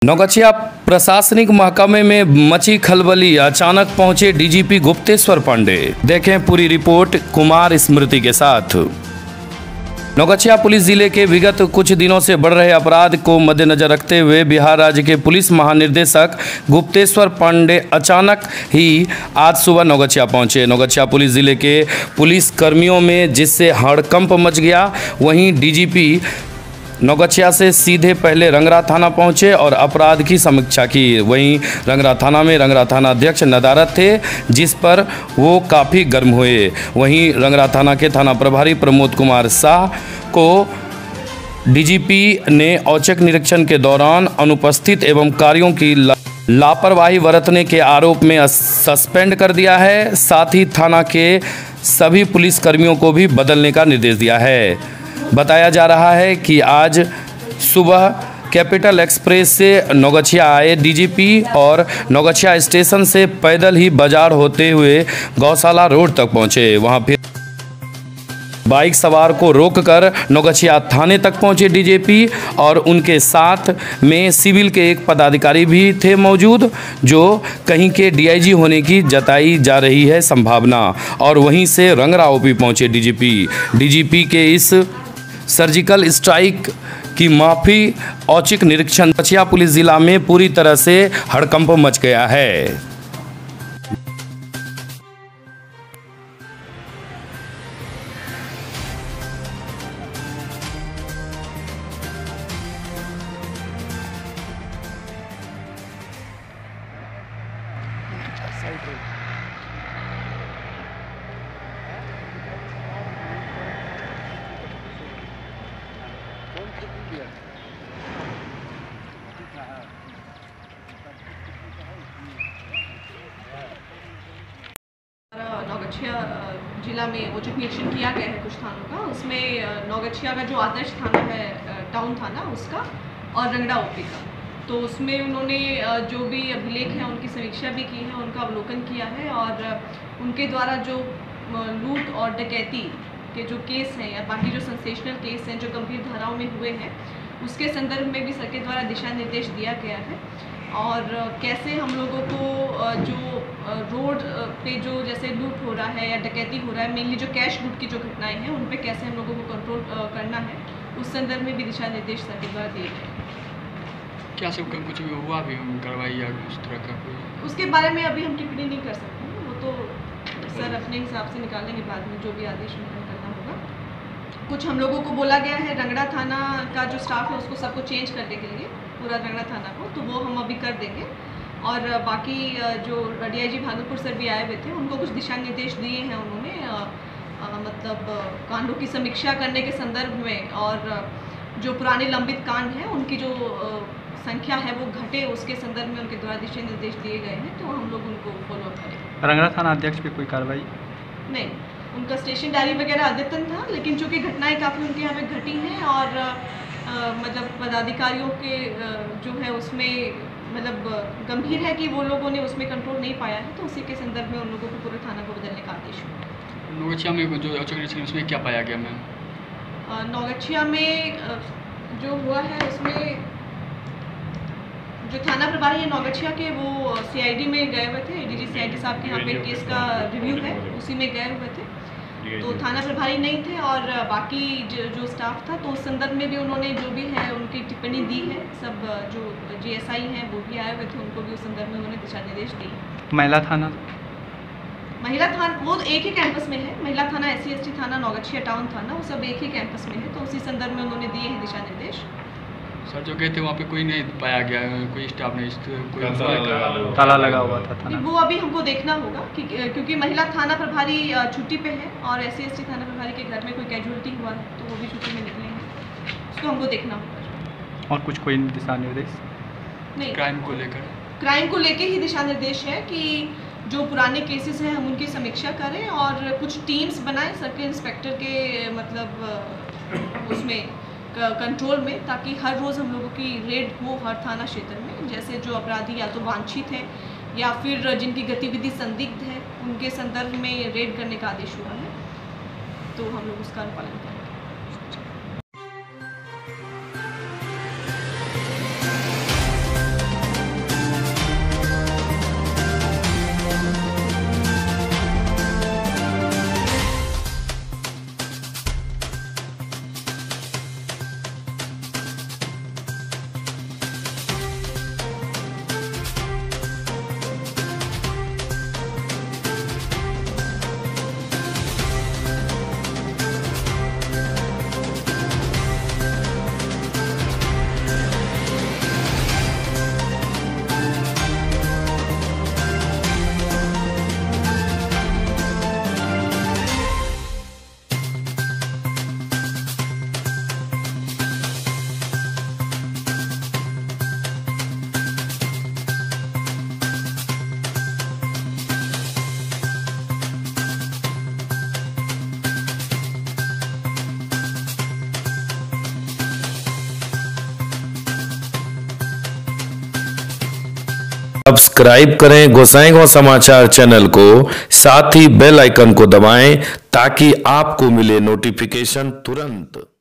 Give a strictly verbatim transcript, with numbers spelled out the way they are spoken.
नौगछिया प्रशासनिक महकमे में मची खलबली, अचानक पहुंचे डीजीपी गुप्तेश्वर पांडे। देखें पूरी रिपोर्ट कुमार स्मृति के साथ। नौगछिया पुलिस जिले के विगत कुछ दिनों से बढ़ रहे अपराध को मद्देनजर रखते हुए बिहार राज्य के पुलिस महानिदेशक गुप्तेश्वर पांडे अचानक ही आज सुबह नौगछिया पहुंचे। नौगछिया पुलिस जिले के पुलिस कर्मियों में जिससे हड़कंप मच गया, वहीं डीजीपी नौगछिया से सीधे पहले रंगरा थाना पहुंचे और अपराध की समीक्षा की। वहीं रंगरा थाना में रंगरा थाना अध्यक्ष नदारत थे, जिस पर वो काफ़ी गर्म हुए। वहीं रंगरा थाना के थाना प्रभारी प्रमोद कुमार शाह को डीजीपी ने औचक निरीक्षण के दौरान अनुपस्थित एवं कार्यों की लापरवाही बरतने के आरोप में सस्पेंड कर दिया है। साथ ही थाना के सभी पुलिस कर्मियों को भी बदलने का निर्देश दिया है। बताया जा रहा है कि आज सुबह कैपिटल एक्सप्रेस से नौगछिया आए डीजीपी और नौगछिया स्टेशन से पैदल ही बाजार होते हुए गौशाला रोड तक पहुंचे। वहां फिर बाइक सवार को रोककर नौगछिया थाने तक पहुंचे डीजीपी और उनके साथ में सिविल के एक पदाधिकारी भी थे मौजूद, जो कहीं के डीआईजी होने की जताई जा रही है संभावना। और वहीं से रंगरा ओपी पहुंचे डीजीपी। डीजीपी के इस सर्जिकल स्ट्राइक की माफी औचक निरीक्षण नौगछिया पुलिस जिला में पूरी तरह से हड़कंप मच गया है। नौगछिया जिला में औचक निरीक्षण किया गया है कुछ थानों का। उसमें नौगछिया का जो आदर्श थाना है, टाउन थाना, उसका और रंगड़ा ओपी का, तो उसमें उन्होंने जो भी अभिलेख हैं उनकी समीक्षा भी की है, उनका अवलोकन किया है और उनके द्वारा जो लूट और डकैती के जो केस हैं या बाकी जो सेंसेशनल केस हैं जो गंभीर धाराओं में हुए हैं, उसके संदर्भ में भी सर के द्वारा दिशा निर्देश दिया गया है। और कैसे हम लोगों को जो रोड पे जो जैसे लूट हो रहा है या डकैती हो रहा है, मेनली जो कैश लूट की जो घटनाएं हैं, उन पे कैसे हम लोगों को कंट्रोल करना है, उस संदर्भ में भी दिशा निर्देश सर के द्वारा दिए गए। क्या सब कुछ भी हुआ भी कार्रवाई या उस तरह का कोई, उसके बारे में अभी हम टिप्पणी नहीं कर सकते हैं। वो तो सर अपने हिसाब से निकालेंगे बाद में, जो भी आदेश उन्हें करना होगा। कुछ हम लोगों को बोला गया है रंगड़ा थाना का जो स्टाफ है उसको सबको चेंज करने के लिए, पूरा रंगड़ा थाना को, तो वो हम अभी कर देंगे। और बाकी जो डीआईजी भागलपुर सर भी आए हुए थे, उनको कुछ दिशा निर्देश दिए हैं उन्होंने, आ, आ, मतलब कांडों की समीक्षा करने के संदर्भ में, और जो पुराने लंबित कांड हैं उनकी जो आ, संख्या है वो घटे, उसके संदर्भ में उनके द्वारा दिशा निर्देश दिए गए हैं, तो हम लोग उनको फॉलो अप करेंगे। रंगड़ा थाना अध्यक्ष पे कोई कार्रवाई नहीं, उनका स्टेशन डायरी वगैरह अद्यतन था, लेकिन चूँकि घटनाएँ काफ़ी उनके यहाँ पे घटी हैं और आ, मतलब पदाधिकारियों के आ, जो है उसमें मतलब गंभीर है कि वो लोगों ने उसमें कंट्रोल नहीं पाया है, तो उसी के संदर्भ में उन लोगों को पूरे थाना को बदलने का आदेश हुआ। नौगछिया में जो औचक निरीक्षण उसमें क्या पाया गया मैम? नौगछिया में जो हुआ है उसमें जो थाना प्रभारी है नौगछिया के, वो सीआईडी में गए हुए थे, डीजी सीआईडी साहब के यहाँ पे केस का रिव्यू है, उसी में गए हुए थे, तो थाना प्रभारी नहीं थे। और बाकी जो, जो स्टाफ था, तो उस संदर्भ में भी उन्होंने जो भी है उनकी टिप्पणी दी है। सब जो जीएसआई हैं वो भी आए हुए थे, उनको भी उस संदर्भ में उन्होंने दिशा निर्देश दिए। महिला थाना महिला थाना वो एक ही कैंपस में है, महिला थाना एस सी एस टी थाना नौगछिया टाउन थाना, वो सब एक ही कैंपस में है, तो उसी संदर्भ में उन्होंने दिए हैं दिशा निर्देश। सर जो कहते वहाँ पे कोई नहीं पाया गया, कोई स्टाफ नहीं, कोई ताला लगा हुआ था थाना, वो अभी हमको देखना होगा कि, क्योंकि महिला थाना प्रभारी छुट्टी पे है और एस सी एस टी थाना प्रभारी के घर में कोई कैजुअलिटी हुआ है, तो वो भी छुट्टी में निकलेंगे, उसको हमको देखना होगा। और कुछ कोई दिशा निर्देश नहीं, क्राइम को लेकर क्राइम को लेकर ही दिशा निर्देश है कि जो पुराने केसेस हैं हम उनकी समीक्षा करें और कुछ टीम्स बनाएं सर्किल इंस्पेक्टर के मतलब उसमें कंट्रोल में, ताकि हर रोज़ हम लोगों की रेड हो हर थाना क्षेत्र में। जैसे जो अपराधी या तो वांछित हैं या फिर जिनकी गतिविधि संदिग्ध है, उनके संदर्भ में रेड करने का आदेश हुआ है, तो हम लोग उसका अनुपालन करें। सब्सक्राइब करें गोसाईगांव समाचार चैनल को, साथ ही बेल आइकन को दबाएं ताकि आपको मिले नोटिफिकेशन तुरंत।